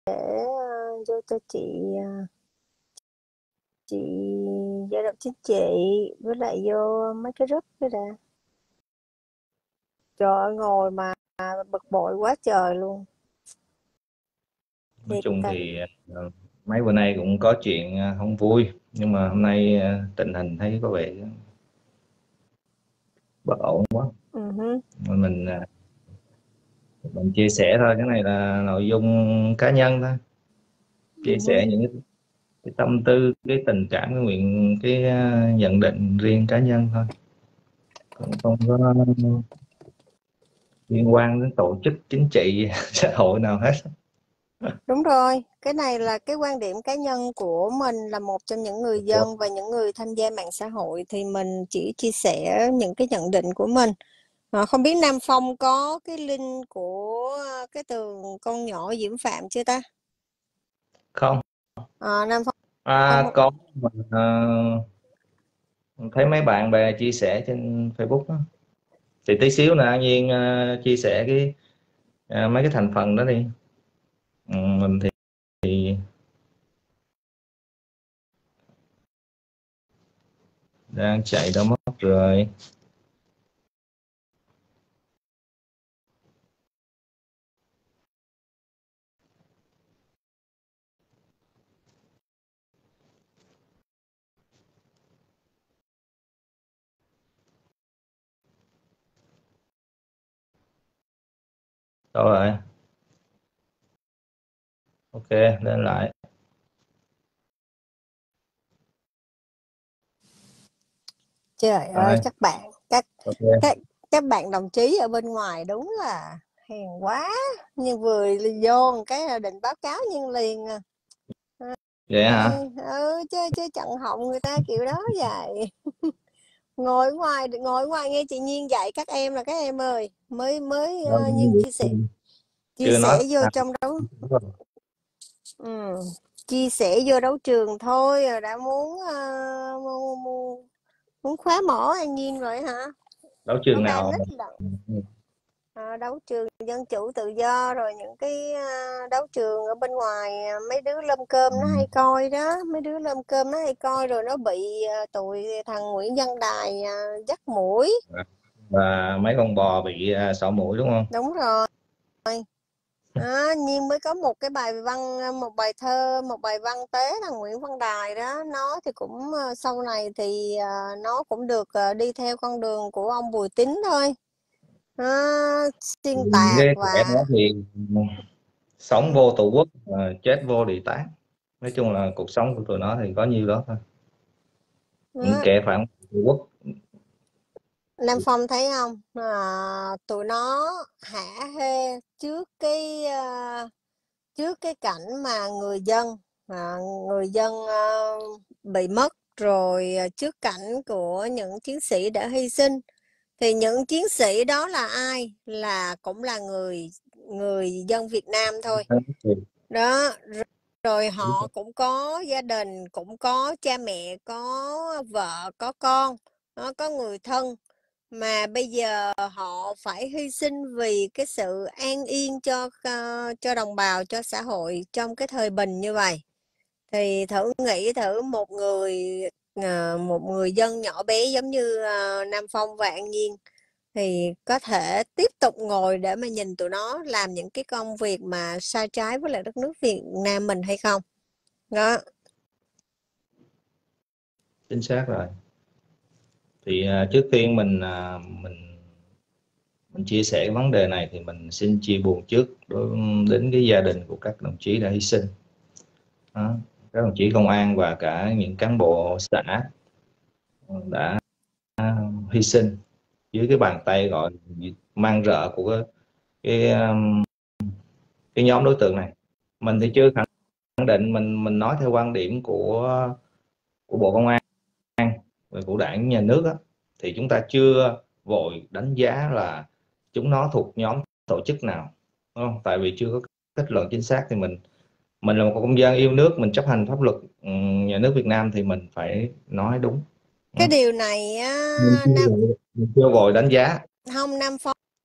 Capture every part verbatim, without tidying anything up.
để uh, vô cho chị uh, chị giao động chính trị với lại vô mấy cái group đó đã. Trời ơi, ngồi mà bực bội quá trời luôn. Nói Thiệt chung tình. thì ờ, mấy bữa nay cũng có chuyện ờ, không vui, nhưng mà hôm nay ờ, tình hình thấy có vẻ bất ổn quá. Uh-huh. Mình ờ, mình chia sẻ thôi, cái này là nội dung cá nhân thôi, chia Uh-huh. sẻ những cái, cái tâm tư, cái tình cảm, cái nguyện, cái ờ, nhận định riêng cá nhân thôi, cũng không có liên quan đến tổ chức chính trị xã hội nào hết. Đúng rồi, cái này là cái quan điểm cá nhân của mình là một trong những người dân và những người tham gia mạng xã hội, thì mình chỉ chia sẻ những cái nhận định của mình. À, không biết Nam Phong có cái link của cái tường con nhỏ Diễm Phạm chưa ta? Không. À, Nam Phong À, không. có. Mình ờ, thấy mấy bạn bè chia sẻ trên Facebook đó. Thì tí xíu nữa An Nhiên ờ, chia sẻ cái ờ, mấy cái thành phần đó đi. Ừ, mình thì, thì đang chạy đâu mất rồi. Đâu rồi? Ok, lên lại. Trời ơi, Rồi, các bạn, các ok. các các bạn đồng chí ở bên ngoài đúng là hèn quá. Nhưng vừa vô một cái là định báo cáo nhưng liền à. Vậy hả? Ê, ừ, chứ chứ chặn họng người ta kiểu đó vậy. Ngồi ở ngoài ngồi ở ngoài nghe chị Nhiên dạy các em là các em ơi, mới mới Đâu, uh, Nhiên chia sẻ chia chưa nói sẻ vô nào. trong đấu. Ừ. Chia sẻ vô đấu trường thôi rồi đã muốn uh, muốn, muốn, muốn khóa mỏ An Nhiên rồi hả? Đấu Nó trường ban nào? nít lận. À, đấu trường dân chủ tự do rồi những cái à, đấu trường ở bên ngoài, à, mấy đứa lâm cơm nó hay coi đó, mấy đứa lâm cơm nó hay coi rồi nó bị à, tụi thằng Nguyễn Văn Đài à, dắt mũi. Và mấy con bò bị à, sọ mũi đúng không? Đúng rồi. À, Nhiên mới có một cái bài văn, một bài thơ, một bài văn tế thằng Nguyễn Văn Đài đó. Nó thì cũng à, sau này thì à, nó cũng được à, đi theo con đường của ông Bùi Tín thôi. À, xuyên Những tạc cái kẻ và đó thì sống vô tổ quốc, à, chết vô địa táng. Nói chung là cuộc sống của tụi nó thì có nhiêu đó thôi. Những à, kẻ phản tổ quốc. Nam Phong thấy không? À, tụi nó hả hê trước cái à, trước cái cảnh mà người dân à, người dân à, bị mất rồi, à, trước cảnh của những chiến sĩ đã hy sinh, thì những chiến sĩ đó là ai? Là cũng là người người dân Việt Nam thôi. Đó, rồi họ cũng có gia đình, cũng có cha mẹ, có vợ, có con, nó có người thân, mà bây giờ họ phải hy sinh vì cái sự an yên cho ờ, cho đồng bào, cho xã hội trong cái thời bình như vậy. Thì thử nghĩ thử một người ờ, một người dân nhỏ bé giống như ờ, Nam Phong và An Nhiên thì có thể tiếp tục ngồi để mà nhìn tụi nó làm những cái công việc mà sai trái với lại đất nước Việt Nam mình hay không? Đó. Chính xác rồi. Thì à, trước tiên mình à, mình mình chia sẻ cái vấn đề này thì mình xin chia buồn trước đối đến cái gia đình của các đồng chí đã hy sinh đó. Các đồng chí công an và cả những cán bộ xã đã hy sinh dưới cái bàn tay gọi mang rợ của cái, cái, um, cái nhóm đối tượng này. Mình thì chưa khẳng định, mình mình nói theo quan điểm của của Bộ Công an và của Đảng Nhà nước á, thì chúng ta chưa vội đánh giá là chúng nó thuộc nhóm tổ chức nào, đúng không? Tại vì chưa có kết luận chính xác. Thì mình mình là một công dân yêu nước, mình chấp hành pháp luật nhà nước Việt Nam thì mình phải nói đúng. Cái điều này á, Mình chưa Nam vội, mình chưa vội đánh giá. không Nam Phong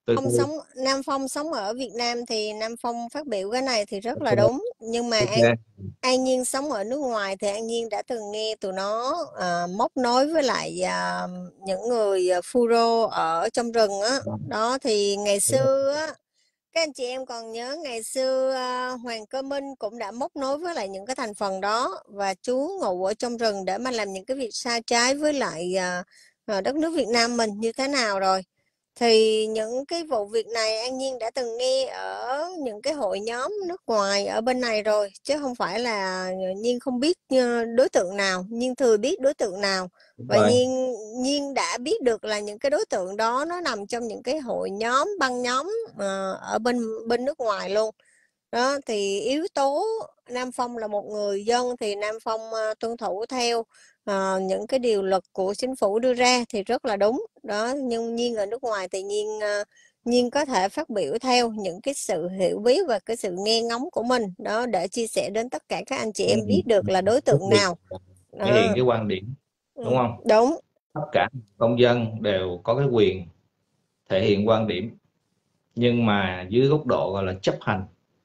Tôi, Phong sống Nam Phong sống ở Việt Nam thì Nam Phong phát biểu cái này thì rất là tôi đúng, nhưng mà An ok. An Nhiên sống ở nước ngoài thì An Nhiên đã từng nghe tụi nó à, móc nối với lại à, những người à, Furo ở trong rừng á. Đó thì ngày xưa á, các anh chị em còn nhớ ngày xưa à, Hoàng Cơ Minh cũng đã móc nối với lại những cái thành phần đó và trú ngụ ở trong rừng để mà làm những cái việc sai trái với lại à, à, đất nước Việt Nam mình như thế nào rồi. Thì những cái vụ việc này An Nhiên đã từng nghe ở những cái hội nhóm nước ngoài ở bên này rồi, chứ không phải là Nhiên không biết ờ, đối tượng nào, Nhiên thừa biết đối tượng nào. Đúng Và rồi. Nhiên Nhiên đã biết được là những cái đối tượng đó nó nằm trong những cái hội nhóm băng nhóm ờ, ở bên bên nước ngoài luôn. Đó thì yếu tố Nam Phong là một người dân thì Nam Phong ờ, tuân thủ theo ờ, những cái điều luật của chính phủ đưa ra thì rất là đúng đó. Nhưng Nhiên ở nước ngoài thì Nhiên ờ, Nhiên có thể phát biểu theo những cái sự hiểu biết và cái sự nghe ngóng của mình đó, để chia sẻ đến tất cả các anh chị Ừ. em biết được là đối Quốc tượng Việt nào thể hiện đó. cái quan điểm, đúng Ừ, không? đúng. Tất cả công dân đều có cái quyền thể hiện quan điểm, nhưng mà dưới góc độ gọi là chấp hành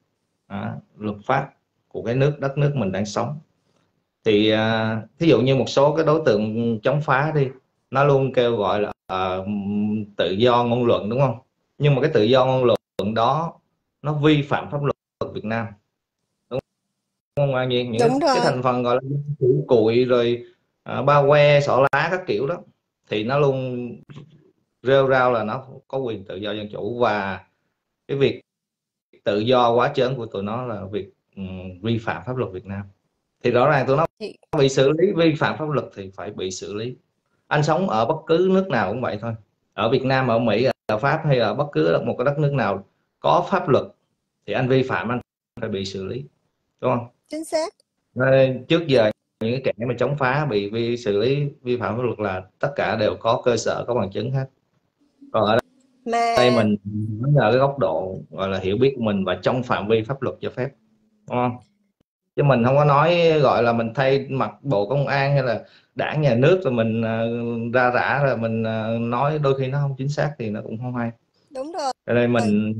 à, luật pháp của cái nước đất nước mình đang sống. Thì à, thí dụ như một số cái đối tượng chống phá đi, nó luôn kêu gọi là à, tự do ngôn luận, đúng không? Nhưng mà cái tự do ngôn luận đó nó vi phạm pháp luật Việt Nam, đúng không An Nhiên? Những cái, Đúng cái rồi. thành phần gọi là củ cụi rồi à, ba que xỏ lá các kiểu đó, thì nó luôn rêu rao là nó có quyền tự do dân chủ, và cái việc tự do quá trớn của tụi nó là việc um, vi phạm pháp luật Việt Nam. Thì rõ ràng tụi nó Thì bị xử lý, vi phạm pháp luật thì phải bị xử lý. Anh sống ở bất cứ nước nào cũng vậy thôi, ở Việt Nam, ở Mỹ, ở Pháp hay là bất cứ một cái đất nước nào có pháp luật thì anh vi phạm anh phải bị xử lý, đúng không? chính xác. Nên trước giờ những cái kẻ mà chống phá bị vi xử lý vi phạm pháp luật là tất cả đều có cơ sở, có bằng chứng hết. Còn ở đây Mà mình nói ở cái góc độ gọi là hiểu biết của mình và trong phạm vi pháp luật cho phép, đúng không? Chứ mình không có nói gọi là mình thay mặt bộ công an hay là đảng nhà nước rồi mình uh, ra rã rồi mình uh, nói đôi khi nó không chính xác thì nó cũng không hay. đúng rồi. Cho nên mình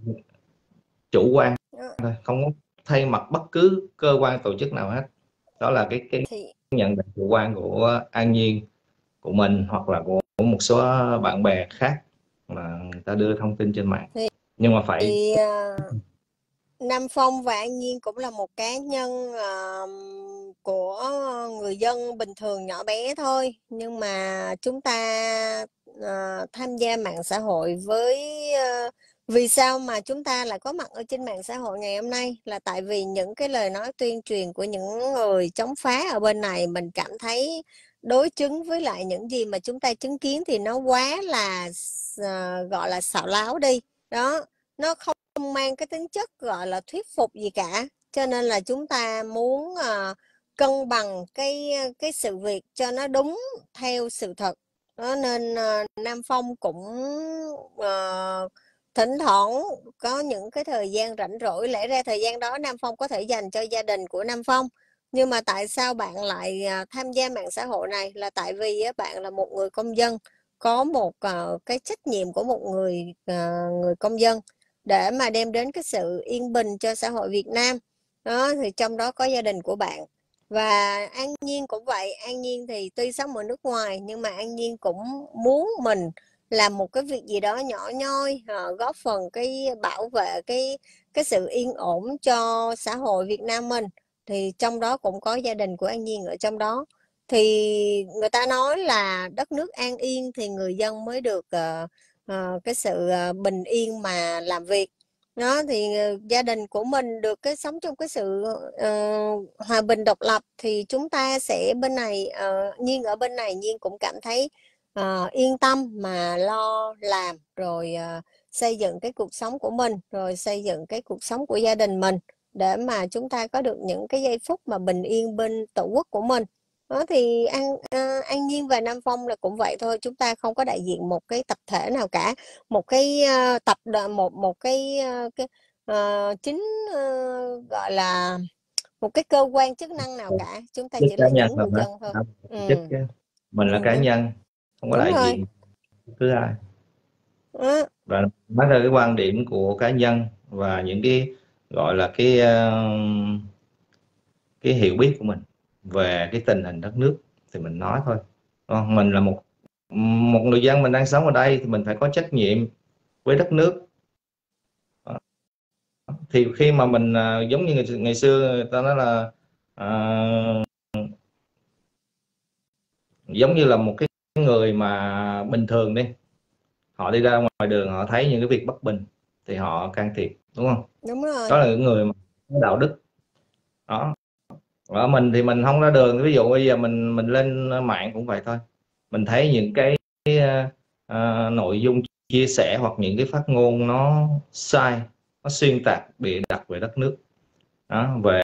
chủ quan Đó. thôi, không có thay mặt bất cứ cơ quan tổ chức nào hết. Đó là cái cái Thì nhận định chủ quan của An Nhiên, của mình, hoặc là của một số bạn bè khác mà người ta đưa thông tin trên mạng, thì, nhưng mà phải thì à, Nam Phong và An Nhiên cũng là một cá nhân à, của người dân bình thường nhỏ bé thôi, nhưng mà chúng ta à, tham gia mạng xã hội với à, vì sao mà chúng ta lại có mặt ở trên mạng xã hội ngày hôm nay là tại vì những cái lời nói tuyên truyền của những người chống phá ở bên này, mình cảm thấy đối chứng với lại những gì mà chúng ta chứng kiến thì nó quá là à, gọi là xạo láo đi đó. Nó không không mang cái tính chất gọi là thuyết phục gì cả, cho nên là chúng ta muốn à, cân bằng cái cái sự việc cho nó đúng theo sự thật đó. Nên à, Nam Phong cũng à, thỉnh thoảng có những cái thời gian rảnh rỗi, lẽ ra thời gian đó Nam Phong có thể dành cho gia đình của Nam Phong, nhưng mà tại sao bạn lại à, tham gia mạng xã hội này là tại vì á, bạn là một người công dân, có một à, cái trách nhiệm của một người à, người công dân để mà đem đến cái sự yên bình cho xã hội Việt Nam đó. Thì trong đó có gia đình của bạn, và An Nhiên cũng vậy. An Nhiên thì tuy sống ở nước ngoài nhưng mà An Nhiên cũng muốn mình làm một cái việc gì đó nhỏ nhoi à, góp phần cái bảo vệ cái cái sự yên ổn cho xã hội Việt Nam mình. Thì trong đó cũng có gia đình của An Nhiên ở trong đó. Thì người ta nói là đất nước an yên thì người dân mới được uh, uh, cái sự uh, bình yên mà làm việc đó. Thì uh, gia đình của mình được cái sống trong cái sự uh, hòa bình độc lập thì chúng ta sẽ bên này uh, Nhiên ở bên này Nhiên cũng cảm thấy uh, yên tâm mà lo làm rồi uh, xây dựng cái cuộc sống của mình, rồi xây dựng cái cuộc sống của gia đình mình để mà chúng ta có được những cái giây phút mà bình yên bên tổ quốc của mình đó. Thì An à, An Nhiên và Nam Phong là cũng vậy thôi, chúng ta không có đại diện một cái tập thể nào cả, một cái uh, tập một một cái uh, cái uh, chính uh, gọi là một cái cơ quan chức năng nào cả, chúng ta chức chỉ cá là nhân những rồi người mà. dân thôi. À, Ừ. chức chứ. Mình Ừ là cá hứ. nhân, không có Đúng đại rồi. diện cứ ai. Ừ. và nói ra cái quan điểm của cá nhân và những cái gọi là cái ờ, cái hiểu biết của mình về cái tình hình đất nước thì mình nói thôi. Ờ, mình là một một người dân, mình đang sống ở đây thì mình phải có trách nhiệm với đất nước. Ờ, thì khi mà mình à, giống như ngày, ngày xưa người ta nói là à, giống như là một cái người mà bình thường đi, họ đi ra ngoài đường họ thấy những cái việc bất bình thì họ can thiệp, đúng không? Đúng rồi. Đó là những người mà có đạo đức. Đó, ở mình thì mình không ra đường, ví dụ bây giờ mình mình lên mạng cũng vậy thôi, mình thấy những cái à, nội dung chia sẻ hoặc những cái phát ngôn nó sai, nó xuyên tạc bịa đặt về đất nước, đó, về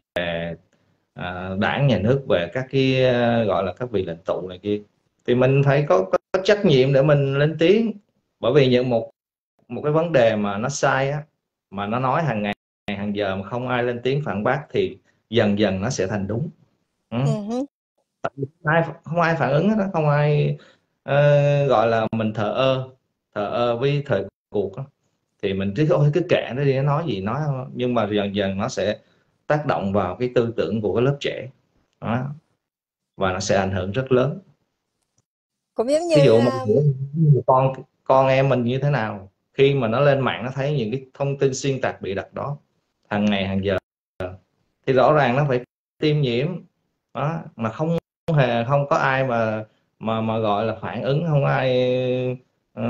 à, đảng nhà nước, về các cái à, gọi là các vị lãnh tụ này kia, thì mình phải có, có, có trách nhiệm để mình lên tiếng. Bởi vì những một một cái vấn đề mà nó sai á, mà nó nói hàng ngày hàng giờ mà không ai lên tiếng phản bác thì dần dần nó sẽ thành đúng. Ừ. Ừ. ai không ai phản ứng hết đó, không ai ờ, gọi là mình thờ ơ, thờ ơ với thời cuộc đó. Thì mình cứ ôi cứ kệ nó đi, nó nói gì nói thôi. Nhưng mà dần dần nó sẽ tác động vào cái tư tưởng của cái lớp trẻ đó, và nó sẽ ảnh hưởng rất lớn. Cũng giống Ví như dụ mà um, con con em mình như thế nào, khi mà nó lên mạng nó thấy những cái thông tin xuyên tạc bị đặt đó hàng ngày hàng giờ thì rõ ràng nó phải tiêm nhiễm đó, mà không hề không có ai mà mà mà gọi là phản ứng, không ai ừ,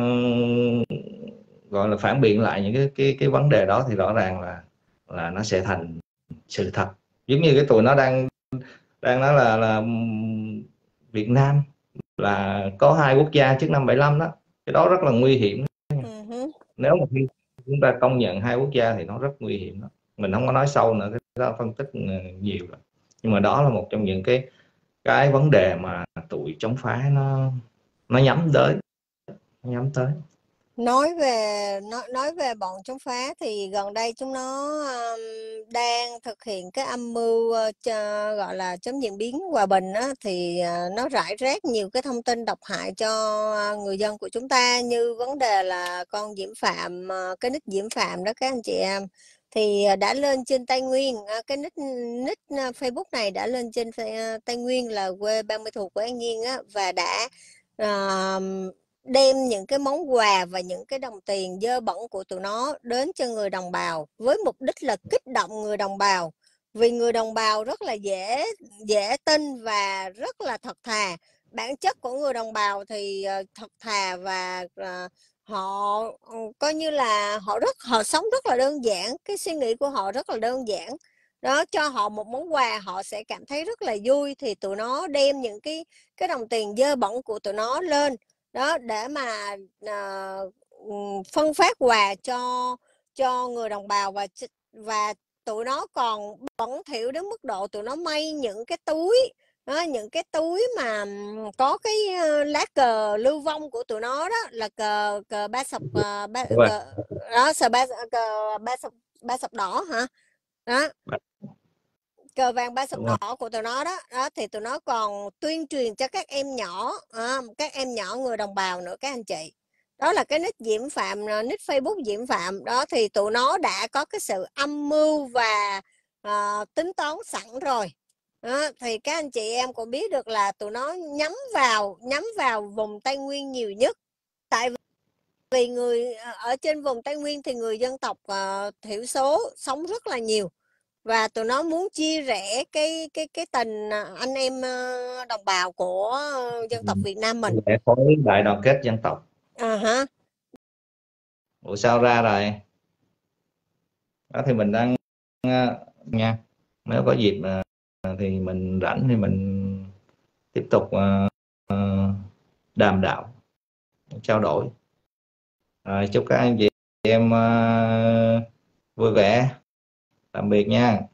gọi là phản biện lại những cái cái cái vấn đề đó, thì rõ ràng là là nó sẽ thành sự thật. Giống như cái tụi nó đang đang nói là là Việt Nam là có hai quốc gia trước năm bảy lăm đó, cái đó rất là nguy hiểm. uh Nếu mà khi chúng ta công nhận hai quốc gia thì nó rất nguy hiểm đó. Mình không có nói sâu nữa, cái đó phân tích nhiều rồi, nhưng mà đó là một trong những cái cái vấn đề mà tụi chống phá nó nó nhắm tới, nó nhắm tới. nói về nói nói về bọn chống phá thì gần đây chúng nó um, đang thực hiện cái âm mưu ờ, cho, gọi là chống diễn biến hòa bình á, thì ờ, nó rải rác nhiều cái thông tin độc hại cho ờ, người dân của chúng ta, như vấn đề là con Diễm Phạm, ờ, cái nick Diễm Phạm đó các anh chị em, thì ờ, đã lên trên Tây Nguyên. Ờ, cái nick nick ờ, Facebook này đã lên trên ờ, Tây Nguyên là quê ba mươi thuộc của An Nhiên á, và đã ờ, đem những cái món quà và những cái đồng tiền dơ bẩn của tụi nó đến cho người đồng bào với mục đích là kích động người đồng bào, vì người đồng bào rất là dễ dễ tin và rất là thật thà. Bản chất của người đồng bào thì ờ, thật thà và ờ, họ ừ, coi như là họ rất họ sống rất là đơn giản, cái suy nghĩ của họ rất là đơn giản đó. Cho họ một món quà họ sẽ cảm thấy rất là vui, thì tụi nó đem những cái cái đồng tiền dơ bẩn của tụi nó lên đó để mà à, phân phát quà cho cho người đồng bào, và và tụi nó còn bẩn thỉu đến mức độ tụi nó may những cái túi đó, những cái túi mà có cái ờ, lá cờ lưu vong của tụi nó, đó là cờ cờ ba sọc, uh, ba, Đúng rồi. cờ, đó sờ ba cờ ba sọc ba sọc đỏ hả, đó cờ vàng ba sọc Đúng rồi. đỏ của tụi nó đó. Đó thì tụi nó còn tuyên truyền cho các em nhỏ, à, các em nhỏ người đồng bào nữa các anh chị. Đó là cái nick Diễm Phạm, nick Facebook Diễm Phạm đó, thì tụi nó đã có cái sự âm mưu và à, tính toán sẵn rồi đó. Thì các anh chị em cũng biết được là tụi nó nhắm vào nhắm vào vùng Tây Nguyên nhiều nhất, tại vì người ở trên vùng Tây Nguyên thì người dân tộc uh, thiểu số sống rất là nhiều, và tụi nó muốn chia rẽ cái cái cái tình anh em đồng bào của dân tộc Việt Nam mình. Để khối đại đoàn kết dân tộc. À hả. Ủa sao ra rồi? Đó thì mình đang nha, nếu có dịp thì mình rảnh thì mình tiếp tục uh, đàm đạo, trao đổi. Rồi, chúc các anh chị em uh, vui vẻ, tạm biệt nha.